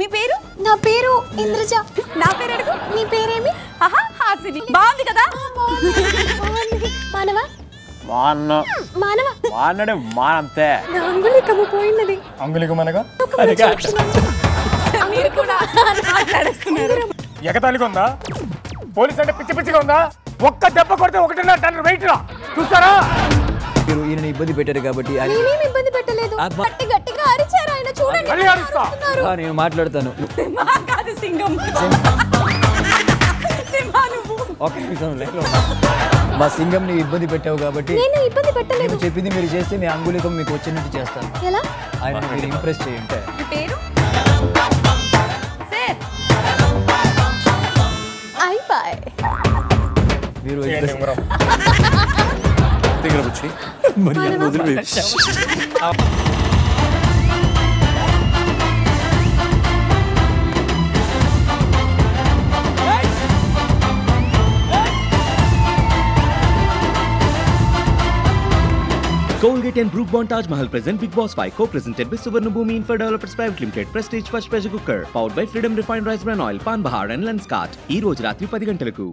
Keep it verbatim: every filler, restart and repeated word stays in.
మీ పేరు? నా పేరు ఇంద్రజ. నా పేరు అడుగు. నీ పేరేమి? ఆహా హాసిని. బాగుంది కదా? మానవ మాన్న మానవ మాన్నడే మానంతే. నా అంగుళికము పోయినది. అంగుళికం అనగా మీరు కూడా మాట్లాడేస్తున్నారు. ఎగతాళిగా ఉందా? పోలీస్ అంటే పిచ్చి పిచ్చిగా ఉందా? ఒక్క దెబ్బ కొడితే ఒకటిన్నర టన్ను వెయిట్ రా చూస్తారా? మీరు ఈయన ఇబ్బంది పెట్టారు కాబట్టి నేనేం ఇబ్బంది పెట్టలేదు. గట్టి గట్టిగా అరిచారు ఆయన. చూడండి మళ్ళీ అరుస్తా. నేను మాట్లాడతాను. మా కాదు సింగం. సింహా నువ్వు. ఒక నిమిషం లైన్లో ఉండు. మా సింగంని ఇబ్బంది పెట్టావు కాబట్టి నేను ఇబ్బంది పెట్టలేదు. నేను చెప్పింది మీరు చేస్తే మీ అంగుళికం మీకు వచ్చినట్టు చేస్తాను. ఎలా? ఆయన మీరు ఇంప్రెస్ చేయండి. మీ పేరు? సార్ ఐ బాయ్. మీరు దగ్గర వచ్చి మరి వదిలిపె Colgate and Brook Bond Taj Mahal present Big Boss five co-presented by Suvarna Bhoomi Infra Developers Private Limited. Prestige First Pressure Cooker powered by Freedom Refined Rice Bran Oil, Pan Bahar and Lenskart. ఈ రోజు రాత్రి పది గంటలకు.